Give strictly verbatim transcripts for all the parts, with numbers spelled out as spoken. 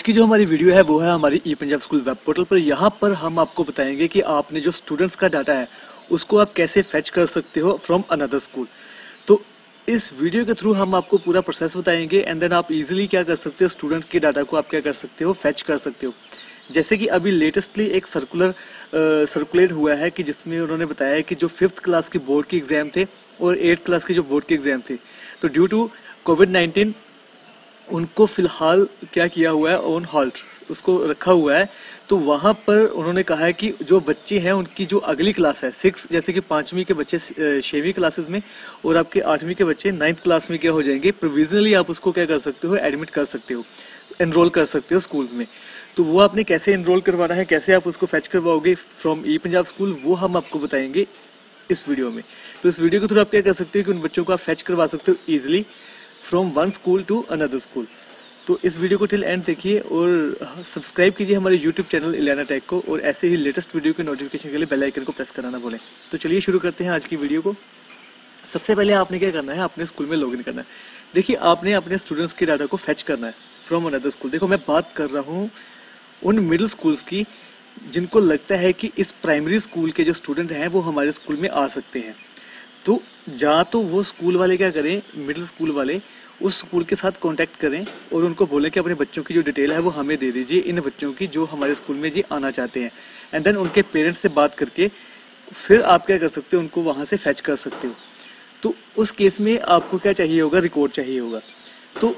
की जो हमारी वीडियो है वो है हमारी e Punjab school web portal पर। यहाँ पर हम आपको बताएंगे कि आपने जो स्टूडेंट्स का डाटा है उसको आप कैसे फेच कर सकते हो फ्रॉम अनदर स्कूल। तो इस वीडियो के थ्रू हम आपको पूरा प्रोसेस बताएंगे एंड देन आप इजीली क्या कर सकते हो, स्टूडेंट के डाटा को आप क्या कर सकते हो, फेच कर सकते हो। जैसे कि अभी लेटेस्टली एक सर्कुलर सर्कुलेट हुआ है कि जिसमें उन्होंने बताया है कि जो फिफ्थ क्लास की बोर्ड के एग्जाम थे और एट्थ क्लास के जो बोर्ड के एग्जाम थे, तो ड्यू टू कोविड नाइन्टीन उनको फिलहाल क्या किया हुआ है, ऑन हॉल्ट उसको रखा हुआ है। तो वहां पर उन्होंने कहा है कि जो बच्चे हैं उनकी जो अगली क्लास है सिक्स, जैसे कि पांचवी के बच्चे छवीं क्लासेस में और आपके आठवीं के बच्चे नाइन्थ क्लास में क्या हो जाएंगे, प्रोविजनली आप उसको क्या कर सकते हो, एडमिट कर सकते हो, एनरोल कर सकते हो स्कूल्स में। तो वो आपने कैसे एनरोल करवाना है, कैसे आप उसको फेच करवाओगे फ्रॉम ई पंजाब स्कूल, वो हम आपको बताएंगे इस वीडियो में। तो इस वीडियो के थ्रू आप क्या कर सकते हो कि उन बच्चों को आप फेच करवा सकते हो easily from one school to another school. तो इस वीडियो को टिल एंड देखिए और सब्सक्राइब कीजिए हमारे यूट्यूब चैनल इलियाना टेक को, और ऐसे ही लेटेस्ट वीडियो के नोटिफिकेशन के लिए बेल आइकन को प्रेस कराना भूलें। तो चलिए शुरू करते हैं आज की वीडियो को। सबसे पहले आपने क्या करना है, अपने स्कूल में लॉगिन करना है। देखिए आपने अपने स्टूडेंट्स के डाटा को फेच करना है फ्रॉम अनदर स्कूल। देखो मैं बात कर रहा हूँ उन मिडिल स्कूल्स की जिनको लगता है कि इस प्राइमरी स्कूल के जो स्टूडेंट हैं वो हमारे स्कूल में आ सकते हैं। तो या तो वो स्कूल वाले क्या करें, मिडिल स्कूल वाले उस स्कूल के साथ कांटेक्ट करें और उनको बोलें कि अपने बच्चों की जो डिटेल है वो हमें दे दीजिए, इन बच्चों की जो हमारे स्कूल में जी आना चाहते हैं। एंड देन उनके पेरेंट्स से बात करके फिर आप क्या कर सकते हो, उनको वहाँ से फेच कर सकते हो। तो उस केस में आपको क्या चाहिए होगा, रिकॉर्ड चाहिए होगा। तो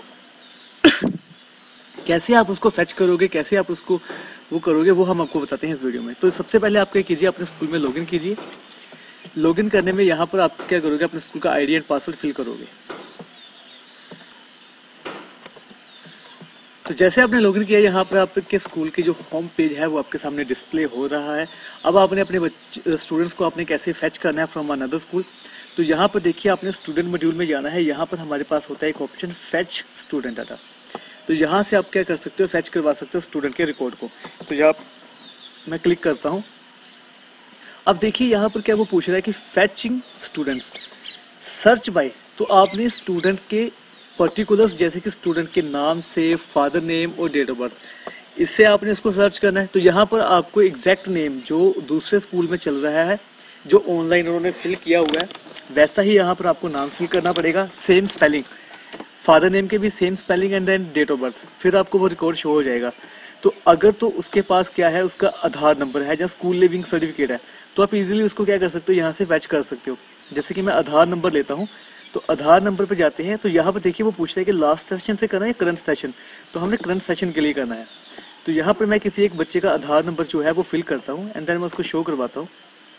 कैसे आप उसको फेच करोगे, कैसे आप उसको वो करोगे, वो हम आपको बताते हैं इस वीडियो में। तो सबसे पहले आप क्या कीजिए, अपने स्कूल में लॉगिन कीजिए। लॉगिन करने में यहाँ पर आप क्या करोगे, अपने स्कूल का आईडी एंड पासवर्ड फिल करोगे। तो जैसे आपने लॉगिन किया, यहाँ पर आपके स्कूल की जो होम पेज है वो आपके सामने डिस्प्ले हो रहा है। अब आपने अपने बच्चे स्टूडेंट्स को आपने कैसे फेच करना है फ्रॉम अनदर स्कूल। तो यहाँ पर देखिए आपने स्टूडेंट मॉड्यूल में जाना है। यहाँ पर हमारे पास होता है एक ऑप्शन फेच स्टूडेंट डाटा। तो यहाँ से आप क्या कर सकते हो, फेच करवा सकते हो स्टूडेंट के रिकॉर्ड को। तो यहाँ मैं क्लिक करता हूँ। अब देखिए यहाँ पर क्या वो पूछ रहा है कि फेचिंग स्टूडेंट्स सर्च बाय। तो आपने स्टूडेंट के पर्टिकुलर्स जैसे कि स्टूडेंट के नाम से, फादर नेम और डेट ऑफ बर्थ, इससे आपने इसको सर्च करना है। तो यहाँ पर आपको एग्जैक्ट नेम जो दूसरे स्कूल में चल रहा है, जो ऑनलाइन उन्होंने फिल किया हुआ है, वैसा ही यहाँ पर आपको नाम फिल करना पड़ेगा, सेम स्पेलिंग, फादर नेम के भी same spelling and then date of birth, फिर आपको वो रिकॉर्ड शो हो जाएगा। तो अगर तो उसके पास क्या है, उसका आधार नंबर है या स्कूल लिविंग सर्टिफिकेट है, तो आप इजीली उसको क्या कर सकते हो, यहाँ से फैच कर सकते हो। जैसे कि मैं आधार नंबर लेता हूँ, तो आधार नंबर पे जाते हैं। तो यहाँ पर देखिए वो पूछता है कि लास्ट सेशन से करना है या करंट सेशन। तो हमने करंट सेशन के लिए करना है। तो यहाँ पर मैं किसी एक बच्चे का आधार नंबर जो है वो फिल करता हूँ एंड देन मैं उसको शो करवाता हूँ।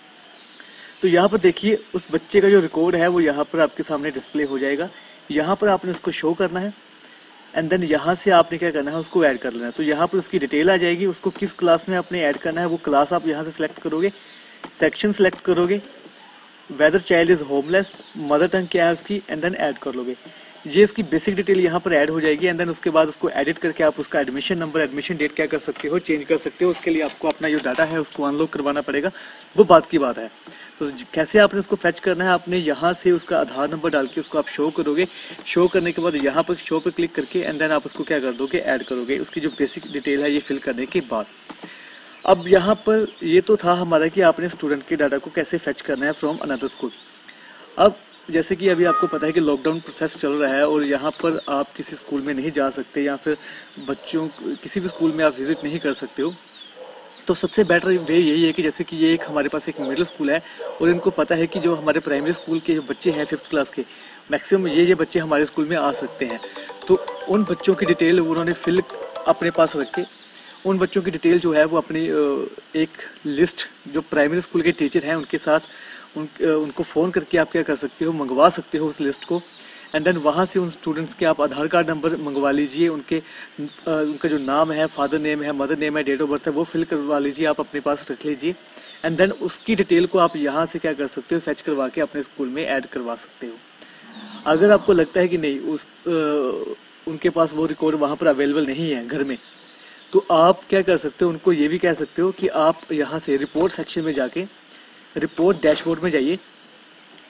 तो यहाँ पर देखिए उस बच्चे का जो रिकॉर्ड है वो यहाँ पर आपके सामने डिस्प्ले हो जाएगा। यहाँ पर आपने उसको शो करना है एंड देन यहाँ से आपने क्या करना है, उसको ऐड कर लेना है। तो यहाँ पर उसकी डिटेल आ जाएगी, उसको किस क्लास में आपने ऐड करना है वो क्लास आप यहाँ से सिलेक्ट करोगे, सेक्शन सिलेक्ट करोगे, whether child is homeless, mother tongue क्या है उसकी, एंड देन ऐड कर लोगे। ये इसकी बेसिक डिटेल यहाँ पर ऐड हो जाएगी एंड देन उसके बाद उसको एडिट करके आप उसका एडमिशन नंबर, एडमिशन डेट क्या कर सकते हो, चेंज कर सकते हो। उसके लिए आपको अपना जो डाटा है उसको अनलॉक करवाना पड़ेगा, वो बात की बात है। तो कैसे आपने उसको फेच करना है, आपने यहाँ से उसका आधार नंबर डाल के उसको आप शो करोगे। शो करने के बाद यहाँ पर शो पर क्लिक करके एंड देन आप उसको क्या कर दोगे, ऐड करोगे, उसकी जो बेसिक डिटेल है ये फिल करने के बाद। अब यहाँ पर ये तो था हमारा कि आपने स्टूडेंट के डाटा को कैसे फेच करना है फ्रॉम अनदर स्कूल। अब जैसे कि अभी आपको पता है कि लॉकडाउन प्रोसेस चल रहा है और यहाँ पर आप किसी स्कूल में नहीं जा सकते या फिर बच्चों किसी भी स्कूल में आप विजिट नहीं कर सकते हो। तो सबसे बेटर वे यही है कि जैसे कि ये एक हमारे पास एक मिडिल स्कूल है और इनको पता है कि जो हमारे प्राइमरी स्कूल के जो बच्चे हैं फिफ्थ क्लास के, मैक्सिमम ये ये बच्चे हमारे स्कूल में आ सकते हैं। तो उन बच्चों की डिटेल उन्होंने फिल अपने पास रख के, उन बच्चों की डिटेल जो है वो अपनी एक लिस्ट जो प्राइमरी स्कूल के टीचर हैं उनके साथ उन उनको फ़ोन करके आप क्या कर सकते हो, मंगवा सकते हो उस लिस्ट को। एंड देन वहाँ से उन स्टूडेंट्स के आप आधार कार्ड नंबर मंगवा लीजिए, उनके आ, उनका जो नाम है, फादर नेम है, मदर नेम है, डेट ऑफ बर्थ है, वो फिल करवा लीजिए, आप अपने पास रख लीजिए। एंड देन उसकी डिटेल को आप यहाँ से क्या कर सकते हो, फेच करवा के अपने स्कूल में ऐड करवा सकते हो। अगर आपको लगता है कि नहीं उस आ, उनके पास वो रिकॉर्ड वहाँ पर अवेलेबल नहीं है घर में, तो आप क्या कर सकते हो, उनको ये भी कह सकते हो कि आप यहाँ से रिपोर्ट सेक्शन में जाके, रिपोर्ट डैशबोर्ड में जाइए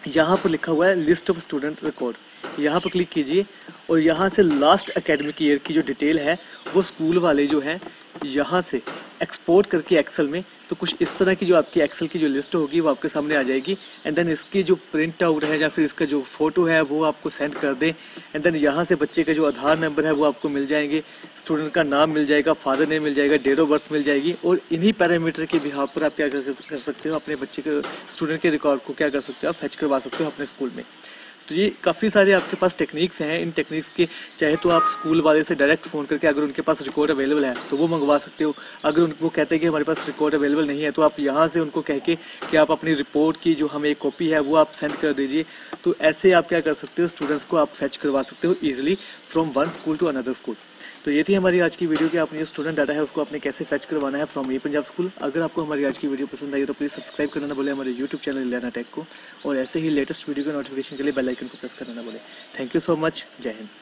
यहाँ पर लिखा हुआ है लिस्ट ऑफ स्टूडेंट रिकॉर्ड, यहाँ पर क्लिक कीजिए और यहाँ से लास्ट एकेडमिक ईयर की जो डिटेल है वो स्कूल वाले जो है यहाँ से एक्सपोर्ट करके एक्सेल में, तो कुछ इस तरह की जो आपकी एक्सेल की जो लिस्ट होगी वो आपके सामने आ जाएगी। एंड देन इसकी जो प्रिंट आउट है या फिर इसका जो फोटो है वो आपको सेंड कर दें। एंड देन यहाँ से बच्चे का जो आधार नंबर है वो आपको मिल जाएंगे, स्टूडेंट का नाम मिल जाएगा, फादर नेम मिल जाएगा, डेट ऑफ बर्थ मिल जाएगी। और इन्हीं पैरामीटर के बिहाव पर आप क्या कर सकते हो, अपने बच्चे के स्टूडेंट के रिकॉर्ड को क्या कर सकते हो, आप फेच करवा सकते हो अपने स्कूल में। तो ये काफ़ी सारे आपके पास टेक्निक्स हैं। इन टेक्निक्स के चाहे तो आप स्कूल वाले से डायरेक्ट फ़ोन करके अगर उनके पास रिकॉर्ड अवेलेबल है तो वो मंगवा सकते हो। अगर उनको कहते हैं कि हमारे पास रिकॉर्ड अवेलेबल नहीं है तो आप यहाँ से उनको कह के कि आप अपनी रिपोर्ट की जो हमें एक कॉपी है वो आप सेंड कर दीजिए। तो ऐसे आप क्या कर सकते हो, स्टूडेंट्स को आप फेच करवा सकते हो easily from one school to another school. तो ये थी हमारी आज की वीडियो कि आपने जो स्टूडेंट डाटा है उसको आपने कैसे फेच करवाना है फ्रॉम ई पंजाब स्कूल। अगर आपको हमारी आज की वीडियो पसंद आई तो प्लीज़ सब्सक्राइब करना ना बोले हमारे यूट्यूब चैनल लर्न टेक को, और ऐसे ही लेटेस्ट वीडियो के नोटिफिकेशन के लिए बेल आइकन को प्रेस करना ना बोले। थैंक यू सो मच, जय हिंद।